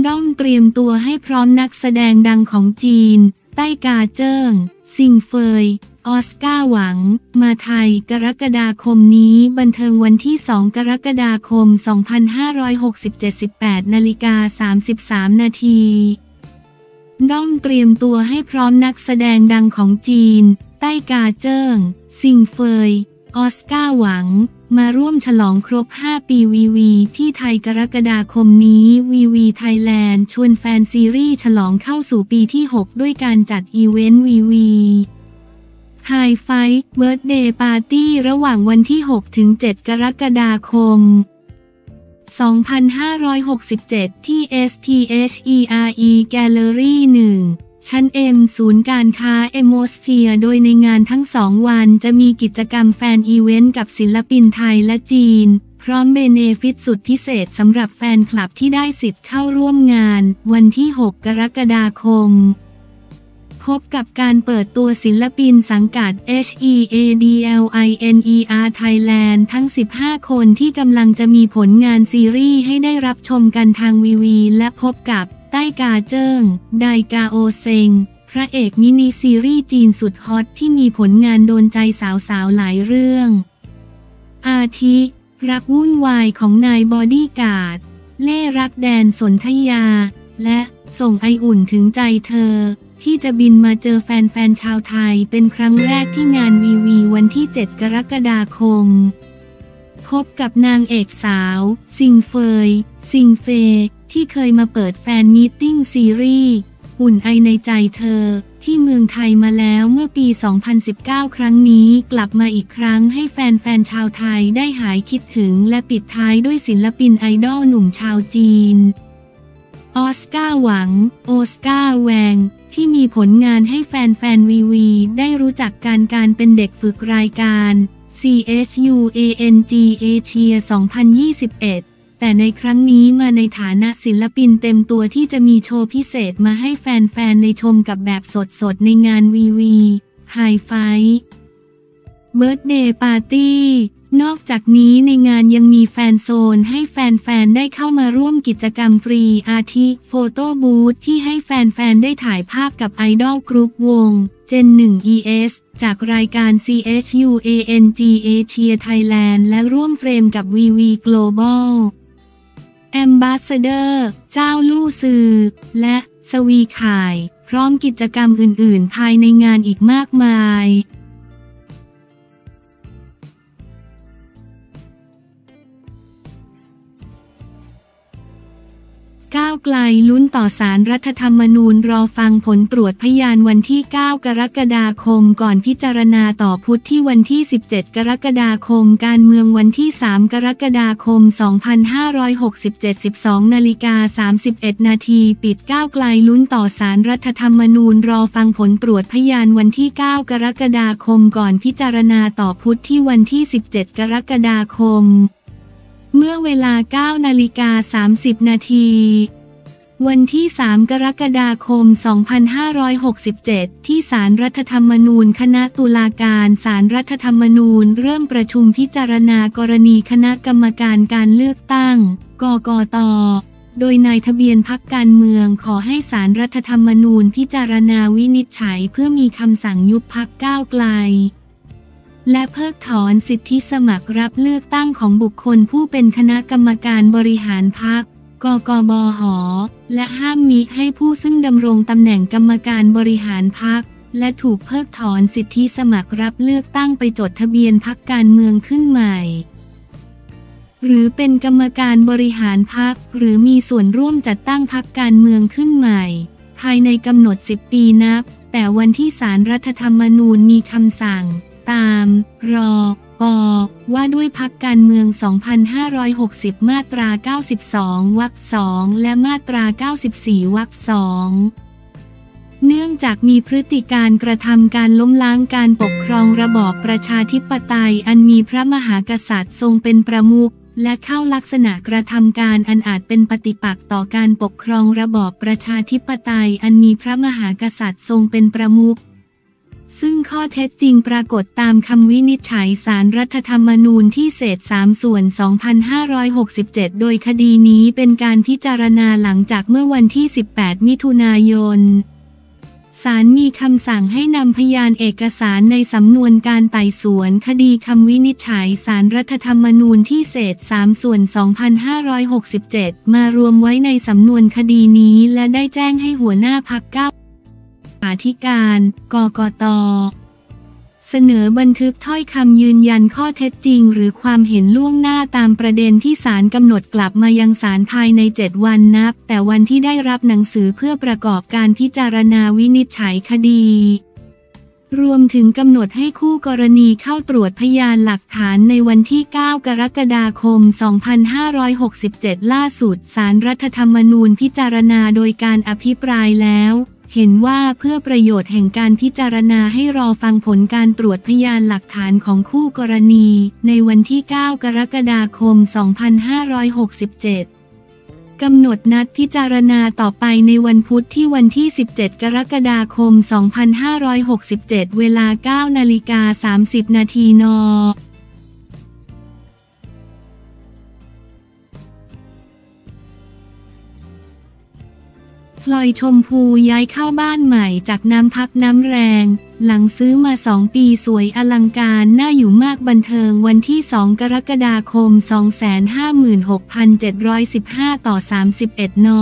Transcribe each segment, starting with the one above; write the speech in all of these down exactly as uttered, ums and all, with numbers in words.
ด้อมเตรียมตัวให้พร้อมนักแสดงดังของจีนไต้กาเจิ้งซิงเฟยออสการ์หวังมาไทยกรกฎาคมนี้บันเทิงวันที่สองกรกฎาคมสองพันห้าร้อยหกสิบเจ็ด สิบแปดนาฬิกาสามสิบสามนาทีด้อมเตรียมตัวให้พร้อมนักแสดงดังของจีนไต้กาเจิ้งซิงเฟยออสการ์หวังมาร่วมฉลองครบห้าปีวีวีที่ไทยกรกฎาคมนี้วีวีไทยแลนด์ชวนแฟนซีรีส์ฉลองเข้าสู่ปีที่หกด้วยการจัดอีเวนต์วีวีไฮไฟท์เบิร์ธเดย์ปาร์ตี้ระหว่างวันที่หกถึงเจ็ดกรกฎาคมสองพันห้าร้อยหกสิบเจ็ดที่ เอส ที เอช อี อาร์ อี Gallery หนึ่งชั้น เอ็ม ศูนย์การค้าเอโมสเฟียร์โดยในงานทั้งสองวันจะมีกิจกรรมแฟนอีเวนต์กับศิลปินไทยและจีนพร้อมเบเนฟิตสุดพิเศษสำหรับแฟนคลับที่ได้สิทธิ์เข้าร่วมงานวันที่หกกรกฎาคมพบกับการเปิดตัวศิลปินสังกัด เอช อี เอ ดี แอล ไอ เอ็น อี อาร์ Thailand ทั้งสิบห้าคนที่กำลังจะมีผลงานซีรีส์ให้ได้รับชมกันทางวีวีและพบกับไต้กาเจิ้งไดกาโอเซงพระเอกมินิซีรีส์จีนสุดฮอตที่มีผลงานโดนใจสาวๆหลายเรื่องอาทิรักวุ่นวายของนายบอดี้การ์ดเล่รักแดนสนธยาและส่งไออุ่นถึงใจเธอที่จะบินมาเจอแฟนๆชาวไทยเป็นครั้งแรกที่งานวีวีวันที่เจ็ดกรกฎาคมพบกับนางเอกสาวซิงเฟยซิงเฟที่เคยมาเปิดแฟนมีตติ้งซีรีส์อุ่นไอในใจเธอที่เมืองไทยมาแล้วเมื่อปี สองพันสิบเก้า ครั้งนี้กลับมาอีกครั้งให้แฟนๆชาวไทยได้หายคิดถึงและปิดท้ายด้วยศิลปินไอดอลหนุ่มชาวจีนออสการ์หวังโอสการ์แวงที่มีผลงานให้แฟนๆวีวีได้รู้จักการการเป็นเด็กฝึกรายการ ซี เอช ยู เอ เอ็น จี Asia สองพันยี่สิบเอ็ดแต่ในครั้งนี้มาในฐานะศิลปินเต็มตัวที่จะมีโชว์พิเศษมาให้แฟนๆในชมกับแบบสดๆในงานวีวีไฮไฟท์เบิร์ธเดย์ปาร์ตี้นอกจากนี้ในงานยังมีแฟนโซนให้แฟนๆได้เข้ามาร่วมกิจกรรมฟรีอาทิโฟโต้บูธที่ให้แฟนๆได้ถ่ายภาพกับไอดอลกรุ๊ปวง เจน หนึ่ง อี เอส จากรายการ ซี เอช ยู เอ เอ็น จี Asia Thailand และร่วมเฟรมกับ วี วี Global Ambassador เจ้าลู่ซือและสวีข่ายพร้อมกิจกรรมอื่นๆภายในงานอีกมากมายก้าวไกลลุ้นต่อศาลรัฐธรรมนูญรอฟังผลตรวจพยานวันที่เก้ากรกฎาคมก่อนพิจารณาต่อพุธที่วันที่สิบเจ็ดกรกฎาคมการเมืองวันที่สามกรกฎาคมสองพันห้าร้อยหกสิบเจ็ด สิบสองนาฬิกาสามสิบเอ็ดนาทีปิดก้าวไกลลุ้นต่อศาลรัฐธรรมนูญรอฟังผลตรวจพยานวันที่เก้ากรกฎาคมก่อนพิจารณาต่อพุธที่วันที่สิบเจ็ดกรกฎาคมเมื่อเวลา เก้านาฬิกาสามสิบนาทีวันที่สามกรกฎาคมสองพันห้าร้อยหกสิบเจ็ดที่ศาลรัฐธรรมนูญคณะตุลาการศาลรัฐธรรมนูญเริ่มประชุมพิจารณากรณีคณะกรรมการการเลือกตั้งกกต.โดยนายทะเบียนพรรคการเมืองขอให้ศาลรัฐธรรมนูญพิจารณาวินิจฉัยเพื่อมีคำสั่งยุบพรรคก้าวไกลและเพิกถอนสิทธิสมัครรับเลือกตั้งของบุคคลผู้เป็นคณะกรรมการบริหารพรรคกกบห.และห้ามมิให้ผู้ซึ่งดำรงตำแหน่งกรรมการบริหารพรรคและถูกเพิกถอนสิทธิสมัครรับเลือกตั้งไปจดทะเบียนพรรคการเมืองขึ้นใหม่หรือเป็นกรรมการบริหารพรรคหรือมีส่วนร่วมจัดตั้งพรรคการเมืองขึ้นใหม่ภายในกำหนดสิบปีนับแต่วันที่ศาลรัฐธรรมนูญมีคำสั่งตามรอปว่าด้วยพรรคการเมือง สองพันห้าร้อยหกสิบ มาตรา เก้าสิบสอง วรรค สอง และมาตรา เก้าสิบสี่ วรรค สอง เนื่องจากมีพฤติการกระทำการล้มล้างการปกครองระบอบประชาธิปไตยอันมีพระมหากษัตริย์ทรงเป็นประมุขและเข้าลักษณะกระทำการอันอาจเป็นปฏิปักษ์ต่อการปกครองระบอบประชาธิปไตยอันมีพระมหากษัตริย์ทรงเป็นประมุขซึ่งข้อเท็จจริงปรากฏตามคำวินิจฉัยศาลรัฐธรรมนูญที่เศษสามส่วนสองพันห้าร้อยหกสิบเจ็ดโดยคดีนี้เป็นการพิจารณาหลังจากเมื่อวันที่สิบแปดมิถุนายนศาลมีคำสั่งให้นำพยานเอกสารในสำนวนการไต่สวนคดีคำวินิจฉัยศาลรัฐธรรมนูญที่เศษสามส่วนสองพันห้าร้อยหกสิบเจ็ดมารวมไว้ในสำนวนคดีนี้และได้แจ้งให้หัวหน้าพรรคก้าวเลขาธิการ กกต.เสนอบันทึกถ้อยคำยืนยันข้อเท็จจริงหรือความเห็นล่วงหน้าตามประเด็นที่ศาลกำหนดกลับมายังศาลภายในเจ็ดวันนับแต่วันที่ได้รับหนังสือเพื่อประกอบการพิจารณาวินิจฉัยคดีรวมถึงกำหนดให้คู่กรณีเข้าตรวจพยานหลักฐานในวันที่เก้ากรกฎาคมสองพันห้าร้อยหกสิบเจ็ดล่าสุดศาลรัฐธรรมนูญพิจารณาโดยการอภิปรายแล้วเห็นว่าเพื่อประโยชน์แห่งการพิจารณาให้รอฟังผลการตรวจพยานหลักฐานของคู่กรณีในวันที่เก้ากรกฎาคมสองพันห้าร้อยหกสิบเจ็ดกำหนดนัดพิจารณาต่อไปในวันพุธที่วันที่สิบเจ็ดกรกฎาคมสองพันห้าร้อยหกสิบเจ็ดเวลา เก้านาฬิกาสามสิบนาทีน.พลอยชมพูย้ายเข้าบ้านใหม่จากน้ำพักน้ำแรงหลังซื้อมาสองปีสวยอลังการน่าอยู่มากบันเทิงวันที่สองกรกฎาคมสองแสนห้าหมื่นหกพันเจ็ดร้อยสิบห้าต่อสามสิบเอ็ดน.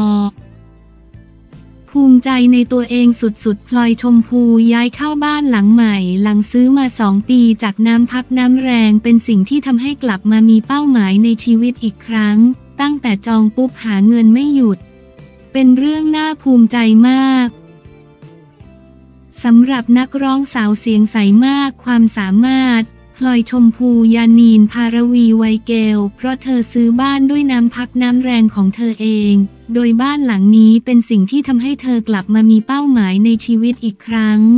ภูมิใจในตัวเองสุดๆพลอยชมพูย้ายเข้าบ้านหลังใหม่หลังซื้อมาสองปีจากน้ำพักน้ำแรงเป็นสิ่งที่ทำให้กลับมามีเป้าหมายในชีวิตอีกครั้งตั้งแต่จองปุ๊บหาเงินไม่หยุดเป็นเรื่องน่าภูมิใจมากสำหรับนักร้องสาวเสียงใสมากความสามารถพลอยชมพูยานีนภารวีไวเกลเพราะเธอซื้อบ้านด้วยน้ำพักน้ำแรงของเธอเองโดยบ้านหลังนี้เป็นสิ่งที่ทำให้เธอกลับมามีเป้าหมายในชีวิตอีกครั้ง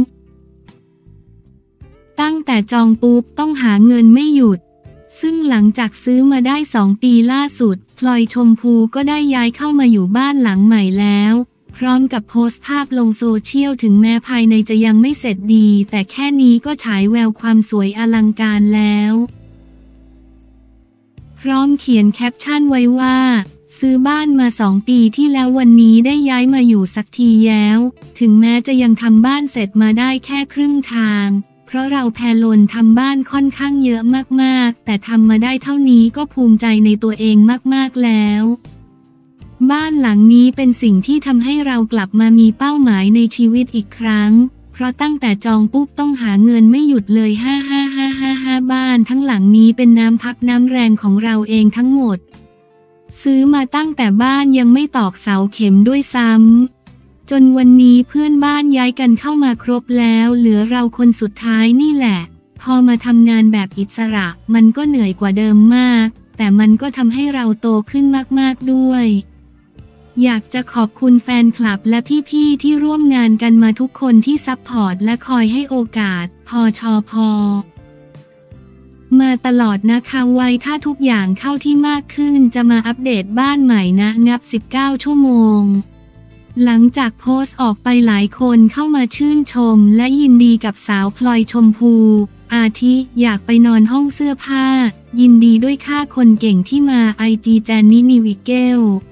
ตั้งแต่จองปุ๊บต้องหาเงินไม่หยุดซึ่งหลังจากซื้อมาได้สองปีล่าสุดพลอยชมพูก็ได้ย้ายเข้ามาอยู่บ้านหลังใหม่แล้วพร้อมกับโพสต์ภาพลงโซเชียลถึงแม้ภายในจะยังไม่เสร็จดีแต่แค่นี้ก็ฉายแววความสวยอลังการแล้วพร้อมเขียนแคปชั่นไว้ว่าซื้อบ้านมาสองปีที่แล้ววันนี้ได้ย้ายมาอยู่สักทีแล้วถึงแม้จะยังทำบ้านเสร็จมาได้แค่ครึ่งทางเพราะเราแพลนทำบ้านค่อนข้างเยอะมากๆแต่ทำมาได้เท่านี้ก็ภูมิใจในตัวเองมากๆแล้วบ้านหลังนี้เป็นสิ่งที่ทำให้เรากลับมามีเป้าหมายในชีวิตอีกครั้งเพราะตั้งแต่จองปุ๊บต้องหาเงินไม่หยุดเลยห้าห้าห้าห้าห้าบ้านทั้งหลังนี้เป็นน้ำพักน้ำแรงของเราเองทั้งหมดซื้อมาตั้งแต่บ้านยังไม่ตอกเสาเข็มด้วยซ้ำจนวันนี้เพื่อนบ้านย้ายกันเข้ามาครบแล้วเหลือเราคนสุดท้ายนี่แหละพอมาทำงานแบบอิสระมันก็เหนื่อยกว่าเดิมมากแต่มันก็ทำให้เราโตขึ้นมากๆด้วยอยากจะขอบคุณแฟนคลับและพี่ๆที่ร่วมงานกันมาทุกคนที่ซัพพอร์ตและคอยให้โอกาสพอชอพอมาตลอดนะคะไว้ถ้าทุกอย่างเข้าที่มากขึ้นจะมาอัปเดตบ้านใหม่นะงับสิบเก้าชั่วโมงหลังจากโพสต์ออกไปหลายคนเข้ามาชื่นชมและยินดีกับสาวพลอยชมพูอาทิอยากไปนอนห้องเสื้อผ้ายินดีด้วยค่ะคนเก่งที่มาไอจีแจนนี่นิวิเกล